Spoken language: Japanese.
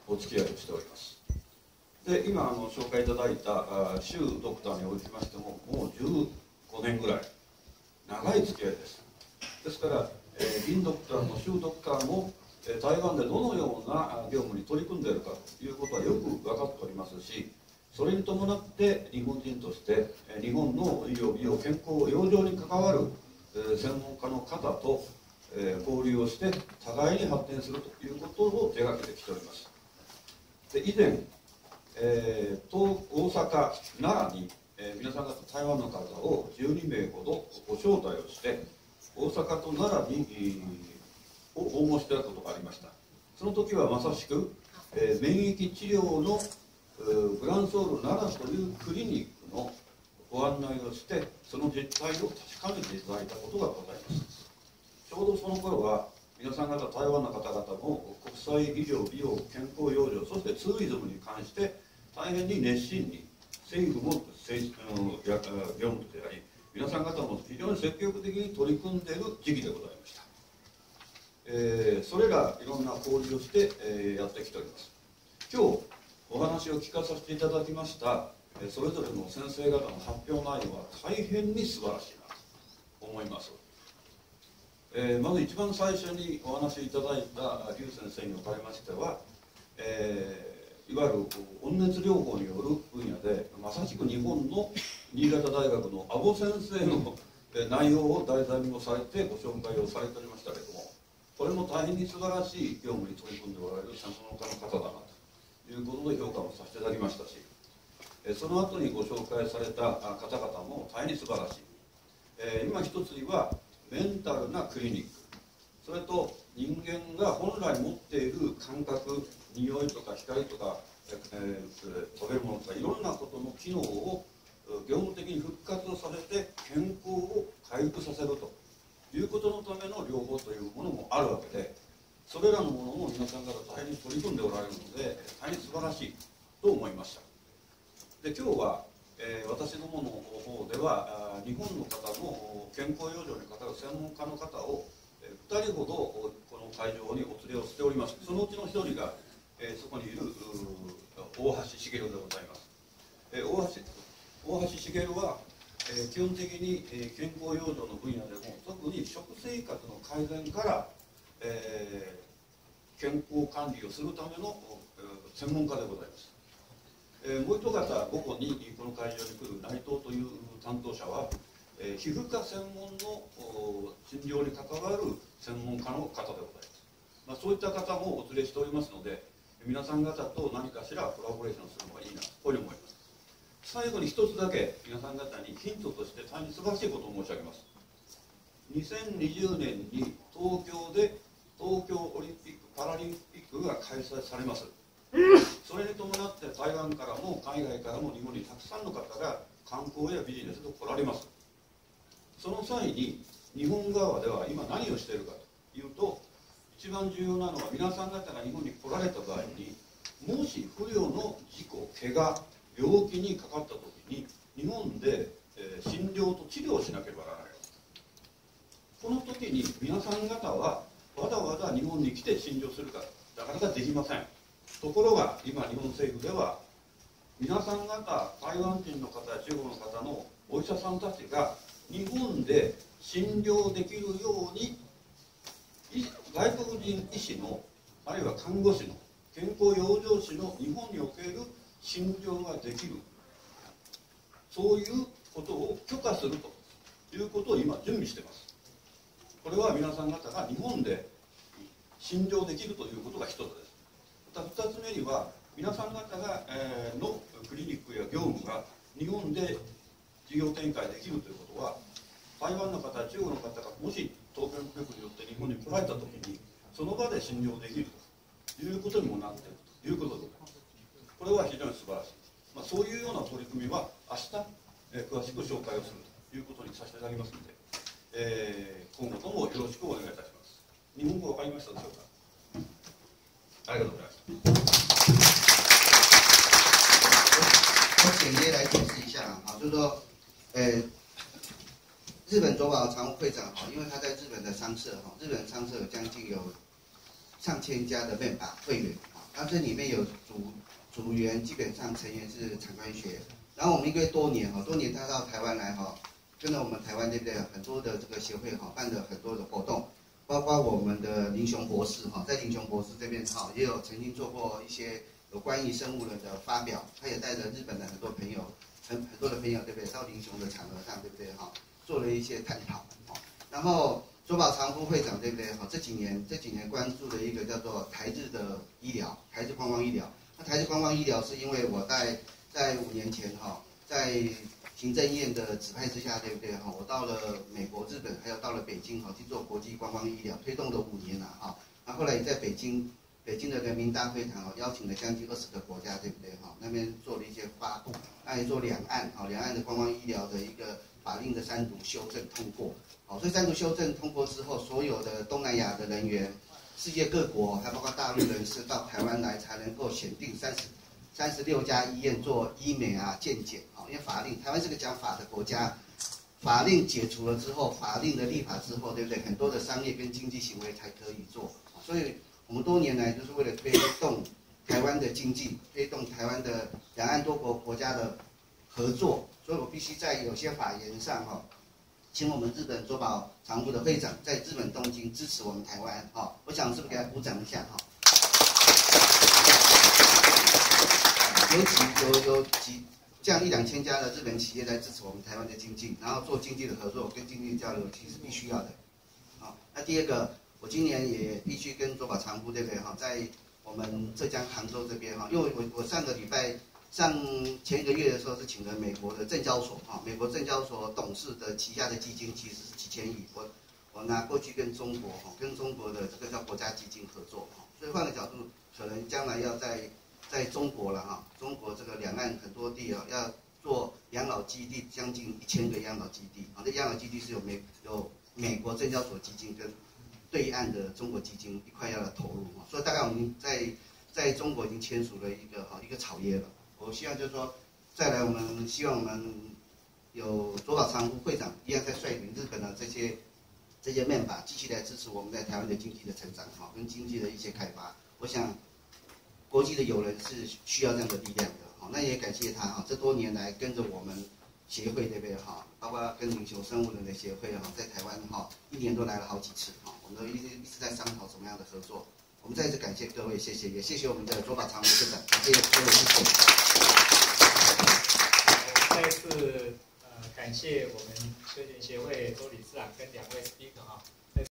お付き合いをしております。で、今紹介いただいた周ドクターにおきましても、もう15年ぐらい長い付き合いです。ですから、林ドクターも周ドクターも台湾でどのような業務に取り組んでいるかということはよく分かっておりますし、それに伴って日本人として日本の医療、美容、健康、養生に関わる専門家の方と交流をして互いに発展するということを手がけてきております。で、以前、大阪、奈良に、皆さん方台湾の方を12名ほどご招待をして大阪と奈良に、を訪問していたことがありました。その時はまさしく、免疫治療のグランソール奈良というクリニックのご案内をしてその実態を確かめていただいたことがございます。ちょうどその頃は皆さん方台湾の方々も国際医療、美容、健康養生、そしてツーリズムに関して大変に熱心に政府も業務であり、皆さん方も非常に積極的に取り組んでいる時期でございました。それらいろんな交流をして、やってきております。今日お話を聞かさせていただきましたそれぞれの先生方の発表内容は大変に素晴らしいなと思います。まず一番最初にお話しいただいた劉先生におかれましては、いわゆる温熱療法による分野でまさしく日本の新潟大学の阿保先生の内容を題材にもされてご紹介をされておりましたけれども、これも大変に素晴らしい業務に取り組んでおられる専門家の方だなということで評価をさせていただきましたし、その後にご紹介された方々も大変に素晴らしい。今一つにはメンタルなクリニック、それと人間が本来持っている感覚、匂いとか光とか、食べ物とかいろんなことの機能を業務的に復活をさせて健康を回復させるということのための療法というものもあるわけで、それらのものも皆さん方大変に取り組んでおられるので大変素晴らしいと思いました。で、今日は、私どもの方では日本の方の健康養生に関わる専門家の方を2人ほどこの会場にお連れをしております。そのうちの1人が、そこにいる大橋茂でございます。大橋茂は、基本的に健康養生の分野でも特に食生活の改善から、健康管理をするための専門家でございます。もう一方、午後にこの会場に来る内藤という担当者は、皮膚科専門の診療に関わる専門家の方でございます。そういった方もお連れしておりますので、皆さん方と何かしらコラボレーションするのがいいなとこういうふうに思います。最後に一つだけ皆さん方にヒントとして大変素晴らしいことを申し上げます。2020年に東京で東京オリンピック・パラリンピックが開催されます。それに伴って台湾からも海外からも日本にたくさんの方が観光やビジネスで来られます。その際に日本側では今何をしているかというと、一番重要なのは皆さん方が日本に来られた場合にもし不慮の事故、怪我、病気にかかった時に日本で診療と治療をしなければならない。この時に皆さん方はわざわざ日本に来て診療するかなかなかできません。ところが今日本政府では皆さん方台湾人の方や中国の方のお医者さんたちが日本で診療できるように外国人医師のあるいは看護師の健康養生師の日本における診療ができる、そういうことを許可するということを今準備しています。これは皆さん方が日本で診療できるということが一つです。また2つ目には皆さん方が、のクリニックや業務が日本で事業展開できるということは、台湾の方、中国の方がもし東京オリンピックによって日本に来られたときにその場で診療できるということにもなっているということでございます。これは非常に素晴らしい。そういうような取り組みは明日、詳しく紹介をするということにさせていただきますので、今後ともよろしくお願いいたします。日本語わかりましたでしょうか。ありがとうございました。 我简略来解释一下就是说，日本卓宝常务会长因为他在日本的商社日本商社有将近有上千家的member会员它这里面有组员，基本上成员是产官学。然后我们因为多年他到台湾来跟着我们台湾对不对？很多的这个协会办了很多的活动，包括我们的林雄博士在林雄博士这边也有曾经做过一些有关于生物人的发表，他也带着日本的很多朋友，很多的朋友对不对？到林雄的场合上对不对做了一些探讨然后卓保长夫会长对不对？这几年关注的一个叫做台日的医疗，台日观光医疗。那台日观光医疗是因为我在5年前在行政院的指派之下，对不对我到了美国、日本，还有到了北京去做国际观光医疗，推动了5年了那后来也在北京的人民大会堂邀请了将近20个国家，对不对那边做了一些发布，那也做两岸的观光医疗的一个法令的3读修正通过。所以3读修正通过之后，所有的东南亚的人员、世界各国，还包括大陆人士到台湾来，才能够选定36家医院做医美健检因为法令，台湾是个讲法的国家，法令解除了之后，法令的立法之后，对不对？很多的商业跟经济行为才可以做。所以我们多年来就是为了推动台湾的经济，推动台湾的两岸多国家的合作，所以我必须在有些法言上请我们日本卓保长夫的会长在日本东京支持我们台湾我想是不是给他鼓掌一下有几这样1-2千家的日本企业来支持我们台湾的经济，然后做经济的合作跟经济交流，其实是必须要的那第二个，我今年也必须跟卓保长夫对不对在我们浙江杭州这边因为我上前1个月的时候是请了美国的证交所美国证交所董事的旗下的基金其实是几千亿，我拿过去跟中国的这个叫国家基金合作所以换个角度，可能将来要在中国了中国这个两岸很多地要做养老基地，将近1000个养老基地这养老基地是有美国证交所基金跟对岸的中国基金一块要投入所以大概我们在中国已经签署了一个草约了。我希望就是说，再来我们希望我们有卓保长夫会长一样在率领日本的这些member继续来支持我们在台湾的经济的成长跟经济的一些开发。我想国际的友人是需要这样的力量的那也感谢他这多年来跟着我们协会对不对包括跟领袖生物人的协会在台湾1年都来了好几次我们都一直在商讨什么样的合作。我们再次感谢各位，谢谢，也谢谢我们的卓保长夫会长，感谢各位，谢谢。 再次感谢我们休闲协会周理事长跟2位 speaker